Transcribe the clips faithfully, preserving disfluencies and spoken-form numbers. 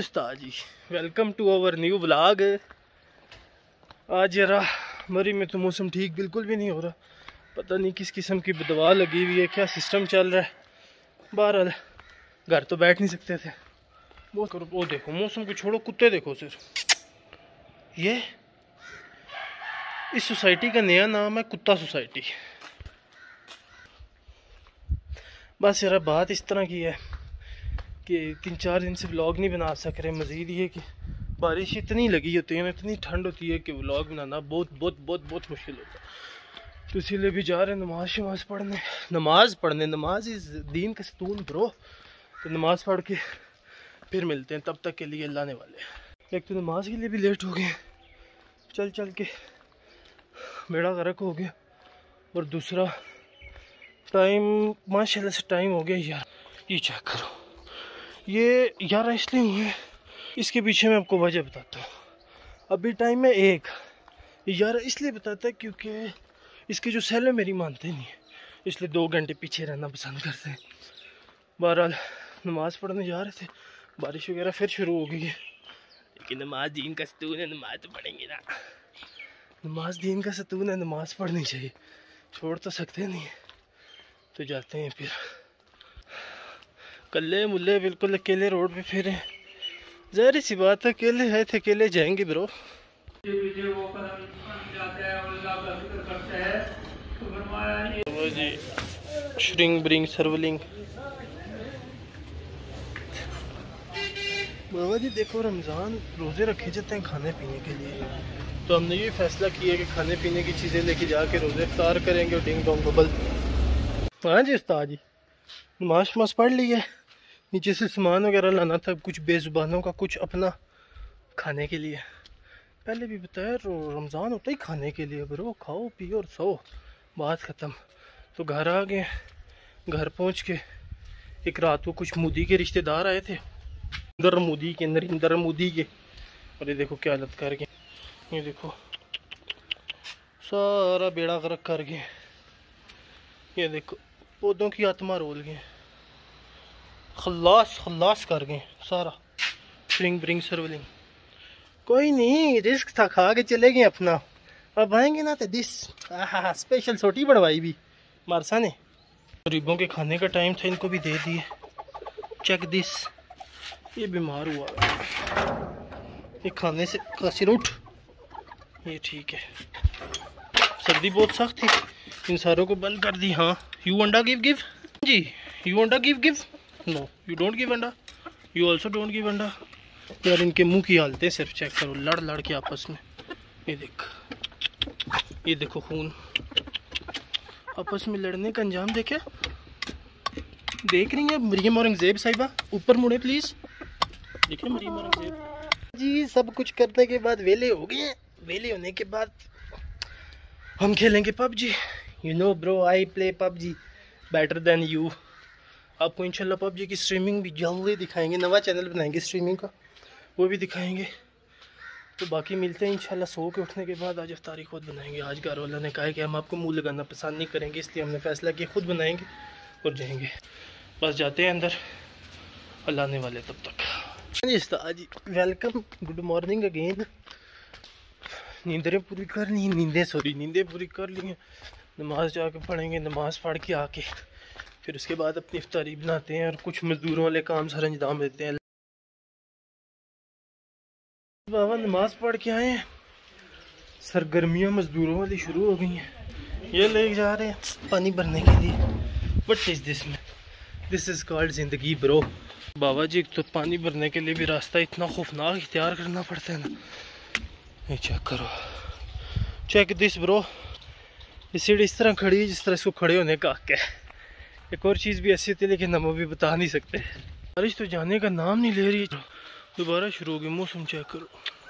Ustad ji, welcome to our new vlog. आज जरा मरी में तो मौसम ठीक बिल्कुल भी नहीं हो रहा, पता नहीं किस किस्म की दवा लगी हुई है, क्या सिस्टम चल रहा है। बहरहाल घर तो बैठ नहीं सकते थे। वो करो, वो देखो मौसम को छोड़ो, कुत्ते देखो सिर्फ। ये इस सोसाइटी का नया नाम है कुत्ता सोसाइटी। बस यार बात इस तरह की है कि तीन चार दिन से व्लॉग नहीं बना सक रहे। मज़ीद ये कि बारिश इतनी लगी होती है ना, इतनी ठंड होती है कि व्लॉग बनाना बहुत बहुत बहुत बहुत मुश्किल होता है। तो इसीलिए भी जा रहे हैं नमाज शमाज पढ़ने नमाज पढ़ने नमाज इस दीन का सतून ब्रो। तो नमाज पढ़ के फिर मिलते हैं, तब तक के लिए अल्लाह ने वाले। एक तो नमाज के लिए भी लेट हो गए, चल चल के बेड़ा गर्क हो गया, और दूसरा टाइम माशाल्लाह से टाइम हो गया यार। ये चेक करो, ये यार इसलिए हुए, इसके पीछे मैं आपको वजह बताता हूँ। अभी टाइम है एक, यार इसलिए बताता है क्योंकि इसके जो सेल है मेरी मानते नहीं है, इसलिए दो घंटे पीछे रहना पसंद करते हैं। बहरहाल नमाज़ पढ़ने जा रहे थे, बारिश वगैरह फिर शुरू हो गई है, लेकिन नमाज दीन का सतून है, नमाज तो पढ़ेंगे ना। नमाज दीन का सतून है, नमाज पढ़नी चाहिए, छोड़ तो सकते नहीं है। तो जाते हैं फिर, कल्ले मुल्ले बिल्कुल अकेले रोड पे फिरे। ज़ाहिर सी बात है, अकेले है थे अकेले जाएंगे ब्रो। जी श्रिंग ब्रिंग सर्वलिंग। बाबा जी देखो, रमज़ान रोज़े रखे जाते हैं खाने पीने के लिए, तो हमने ये फैसला किया कि खाने पीने की चीज़ें लेके जाके रोज़े इफ्तार करेंगे और डिंग डोंग बबल। हाँ जी उस्ताद जी, नमाज शमाज पढ़ ली है, नीचे से सामान वगैरह लाना था, कुछ बेजुबानों का, कुछ अपना खाने के लिए। पहले भी बताया रमज़ान होता ही खाने के लिए ब्रो, खाओ पियो और सो, बात ख़त्म। तो घर आ गए, घर पहुंच के एक रात को कुछ मोदी के रिश्तेदार आए थे, इंदर मोदी के नरेंद्र मोदी के, और ये देखो क्या हालत कर गए, ये देखो सारा बेड़ा गर्क कर गए। ये देखो पौधों की आत्मा रोल गए, खल्लास खल्लास कर गए सारा, स्प्रिंग ब्रिंग सर्वलिंग। कोई नहीं, रिस्क था, खा के चले गए अपना। अब आएंगे ना तो दिस आहा स्पेशल सोटी बढ़वाई भी मारसा ने। गरीबों के खाने का टाइम था, इनको भी दे दिए। चेक दिस, ये बीमार हुआ, ये खाने से कासिर उठ, ये ठीक है। सर्दी बहुत सख्त थी, इन सारों को बंद कर दी। हाँ यू अंडा गिव गिव जी, यू अंडा give give, no you don't give अंडा, यू ऑल्सो डोंट गिव अंडा। यार इनके मुंह की हालतें सिर्फ चेक करो, लड़ लड़ के आपस में। ये देख, ये देखो खून, आपस में लड़ने का अंजाम देखे। देख रही है मरियम औरंगजेब साहिबा, ऊपर मुड़े प्लीज। देखिए मरियम औरंगजेब जी, सब कुछ करने के बाद वेले हो गए। वेले होने के बाद हम खेलेंगे PUBG. You know bro, I play PUBG better than you. आपको इंशाल्लाह पबजी की स्ट्रीमिंग भी जल्दी दिखाएंगे, नवा चैनल बनाएंगे स्ट्रीमिंग का, वो भी दिखाएंगे। तो बाकी मिलते हैं इंशाल्लाह सो के उठने के बाद। आज इफ्तारी खुद बनाएंगे। आज घर वाला ने कहा है कि हम आपको मुंह लगाना पसंद नहीं करेंगे, इसलिए हमने फैसला किया खुद बनाएंगे और जाएंगे। बस जाते हैं अंदर, अल्लाह ने वाले तब तक। जी वेलकम, गुड मॉर्निंग अगेन। नींदें पूरी कर ली, नींदें सॉरी नींदें पूरी कर ली हैं। नमाज जाके पढ़ेंगे, नमाज पढ़ के आके फिर उसके बाद अपनी इफ्तारी बनाते हैं और कुछ मजदूरों वाले काम सर अंजाम देते हैं। बाबा नमाज पढ़ के आए हैं, सरगर्मियाँ मजदूरों वाली शुरू हो गई हैं। ये ले जा रहे हैं पानी भरने के लिए। What is this man, this is called zindagi bro. बाबा जी तो पानी भरने के लिए भी रास्ता इतना खौफनाक इख्तियार करना पड़ता है ना। ये चेक करो, चेक दिस ब्रो, ये सीढ़ी इस तरह खड़ी है जिस तरह इसको खड़े होने का हक है। एक और चीज़ भी ऐसी थी लेकिन हम अभी बता नहीं सकते। बारिश तो जाने का नाम नहीं ले रही, दोबारा शुरू हो गई। मौसम चेक करो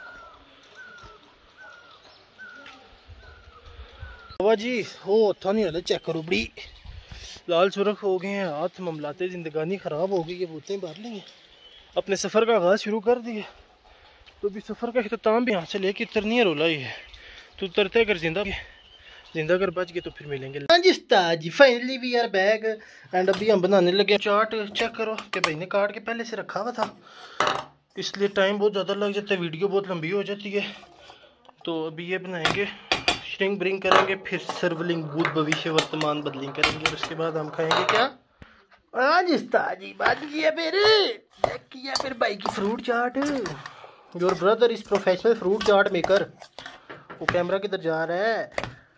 बाबा जी, हो था नहीं वाला चेक करो, बड़ी लाल सुरख हो गए हैं, हाथ ममलाते जिंदगानी ख़राब हो गई है। बोतलें भर लेंगे, अपने सफ़र का आगाज़ शुरू कर दिए। तो भी सफ़र का अख्ताम भी यहाँ से लेके उतरनी है, रोला ही है। तो उतरते अगर जिंदा जिंदा अगर बच गए तो फिर मिलेंगे। हाँ जी उस्ताद जी, finally we are back and अभी हम बनाने लगे चाट। चेक करो कि भाई ने काट के पहले से रखा हुआ था, इसलिए टाइम बहुत ज़्यादा लग जाता है, वीडियो बहुत लंबी हो जाती है। तो अभी ये बनाएंगे, श्रिंक ब्रिंग करेंगे, फिर सर्वलिंग भूत भविष्य वर्तमान बदलिंग करेंगे, और उसके बाद हम खाएंगे क्या, आज ताजी बात किया फिर किया फिर भाई की fruit chaat. Your brother is professional fruit chaat maker. वो कैमरा किधर जा रहा है?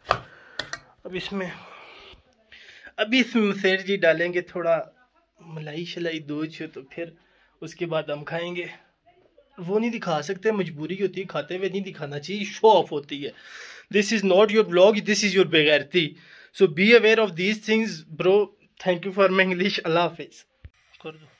अब इसमें अभी इसमें मुसेर जी डालेंगे थोड़ा मलाई शलाई दूध से, तो फिर उसके बाद हम खाएंगे। वो नहीं दिखा सकते, मजबूरी होती है, खाते हुए नहीं दिखाना चाहिए, शो ऑफ होती है। This is not your blog, this is your begairati, so be aware of these things bro. Thank you for my English. Allah हाफिज। कर दो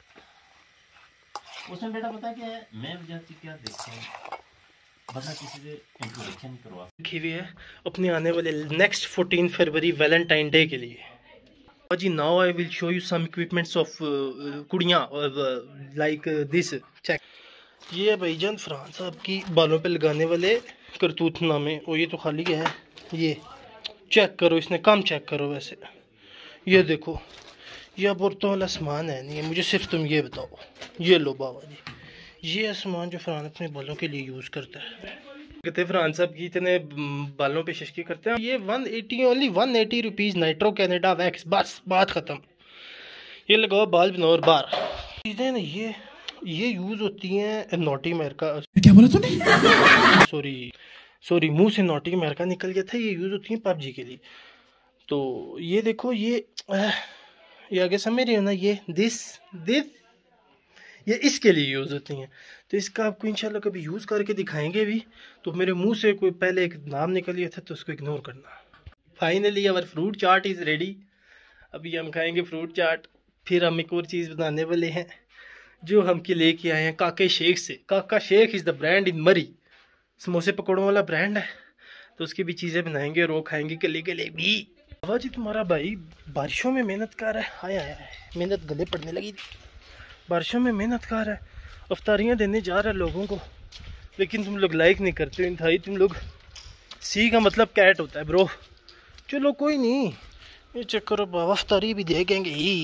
उसमें बेटा पता क्या है, मैं विद्यार्थी क्या देखता हूँ, बता किसी से इंट्रोडक्शन करवा लिखी हुई है अपने आने वाले नेक्स्ट फोर्टीन फरवरी वैलेंटाइन डे के लिए। जी now I will show you some equipments of कुड़ियाँ लाइक दिस। चेक, ये है भाईजान फरहान साहब की बालों पे लगाने वाले करतूत नामे। और ये तो खाली है, ये चेक करो, इसने कम चेक करो। वैसे ये देखो, ये अब औरतों वाला सामान है नहीं है, मुझे सिर्फ तुम ये बताओ। ये लो बाबा जी, ये सामान जो फरहान अपने बालों के लिए यूज़ करता है। कहते फरहान साहब की इतने बालों पे शशकी करते हैं। ये one eighty only one eighty rupees nitro Canada wax, बस बात ख़त्म। ये लगाओ, बाल बनाओ और बार चीज़ें ना, ये ये यूज़ होती हैं नॉटी अमेरिका। क्या बोला तूने? सॉरी सॉरी मुंह से नॉटी अमेरिका निकल गया था। ये यूज़ होती हैं पबजी के लिए। तो ये देखो, ये ये आगे समझ रही हो ना, ये दिस दिस ये इसके लिए यूज़ होती हैं। तो इसका आपको इंशाल्लाह कभी यूज़ करके दिखाएंगे भी। तो मेरे मुंह से कोई पहले एक नाम निकल गया था, तो उसको इग्नोर करना। Finally our fruit chaat is ready. अभी हम खाएंगे फ्रूट चाट, फिर हम एक और चीज़ बनाने वाले हैं जो हम के लेके आए हैं काके शेख से। Kaka Sheikh is the brand in Murree, समोसे पकौड़ों वाला ब्रांड है। तो उसकी भी चीज़ें बनाएंगे और वो खाएंगे गले गले भी। बाबा जी तुम्हारा भाई बारिशों में मेहनत कर रहा है। हाय हाय, मेहनत गले पड़ने लगी थी। बारिशों में मेहनत कर रहा है, अफ्तारियाँ देने जा रहा है लोगों को, लेकिन तुम लोग लाइक नहीं करते हो। इंतहाई तुम लोग, सी का मतलब कैट होता है ब्रो। चलो कोई नहीं, ये चेक करो बाबा, अफ्तारी भी देखेंगे ही।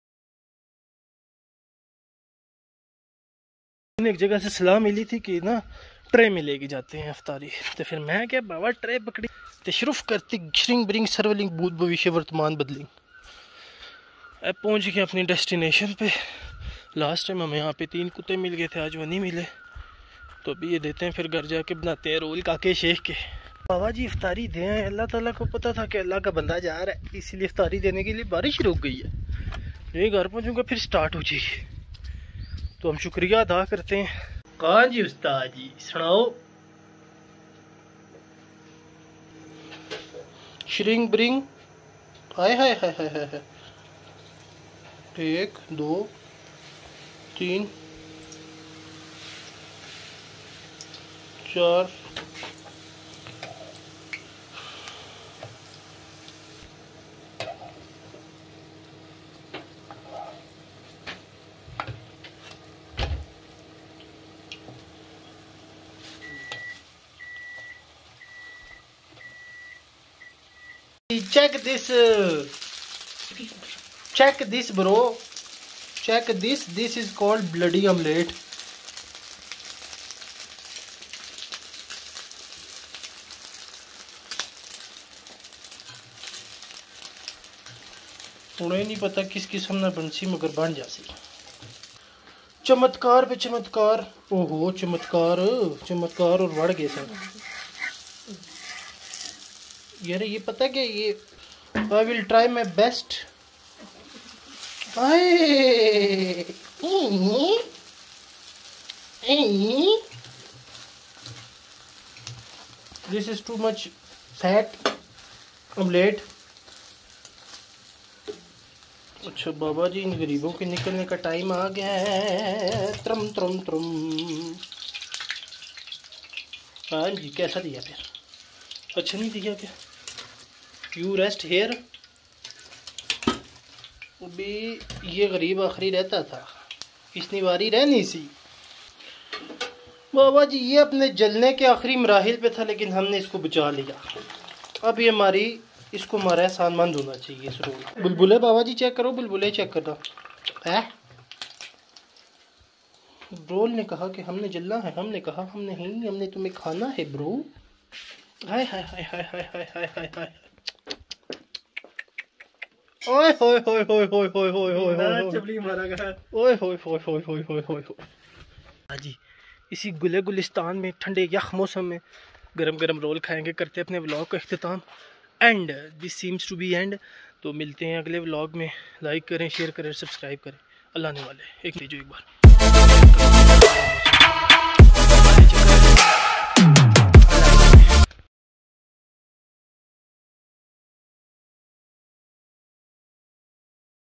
एक जगह से सलाह मिली थी कि ना ट्रे में लेके जाते हैं अफ्तारी। तो फिर मैं क्या बाबा ट्रे पकड़ी, तशरुफ करती श्रिंक ब्रिंग सर्वलिंग भूत भविष्य वर्तमान बदलिंग। अब पहुंच गए अपनी डेस्टिनेशन पे। लास्ट टाइम हमें यहाँ पे तीन कुत्ते मिल गए थे, आज वो नहीं मिले। तो अभी ये देते हैं, फिर घर जाके बनाते हैं रोल काके शेख के। बाबा जी इफ्तारी दें, अल्लाह ताला को पता था कि अल्लाह का बंदा जा रहा है, इसलिए इफ्तारी देने के लिए बारिश रुक गई है। ये घर पहुँचूँगा फिर स्टार्ट हो जाएगी। तो हम शुक्रिया अदा करते हैं। कहाँ जी उस्ताद जी, सुनाओ। श्रिंक ब्रिंग, हाय हाय हाय हाय हाय, एक दो तीन चार check this uh, check this bro, check this, this is called bloody omelette. उन्हें नहीं पता किस किस्म ना बंसी मगर बन जासी। चमत्कार पे चमत्कार, ओहो चमत्कार चमत्कार और बढ़ गए सर। यार ये पता क्या, ये I will try my best. This is too much fat omelette. अच्छा बाबा जी, इन गरीबों के निकलने का टाइम आ गया है। त्रम त्रम त्रम। हाँ जी, कैसा दिया फिर? अच्छा नहीं दिया क्या? You rest here. अभी ये गरीब आखिरी रहता था, इसनी बारी रहनी सी। बाबा जी ये अपने जलने के आखिरी मराहिल पे था, लेकिन हमने इसको बचा लिया। अब ये हमारी, इसको हमारा एहसानमंद होना चाहिए इस रोल। बुलबुले बाबा जी चेक करो, बुलबुले चेक करना है। ब्रोल ने कहा कि हमने जलना है, हमने कहा हम नहीं, हमने तुम्हें खाना है ब्रो। हाय हाय हाय हाय हाय हाय हाय हाय हाय। ओए होए होए होए होए होए होए होए होए चपली मारा गया। ओए होए होए होए होए होए होए होए। हाजी इसी गुले गुलिस्तान में ठंडे यख मौसम में गरम गरम रोल खाएंगे, करते अपने व्लॉग का इख्तिताम। And this seems to be end. तो मिलते हैं अगले व्लॉग में। लाइक करें, शेयर करें, सब्सक्राइब करें। अल्लाह ने वाले एक लीजिए एक बार।